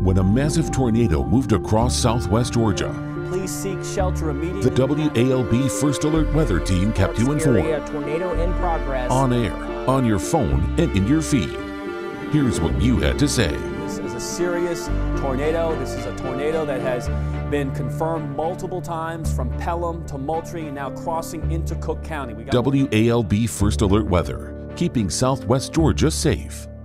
when a massive tornado moved across southwest Georgia. Please seek shelter immediately. The WALB First Alert Weather Team kept you informed. A tornado in progress. On air, on your phone, and in your feed. Here's what you had to say. This is a serious tornado. This is a tornado that has been confirmed multiple times from Pelham to Moultrie and now crossing into Cook County. WALB First Alert Weather, keeping southwest Georgia safe.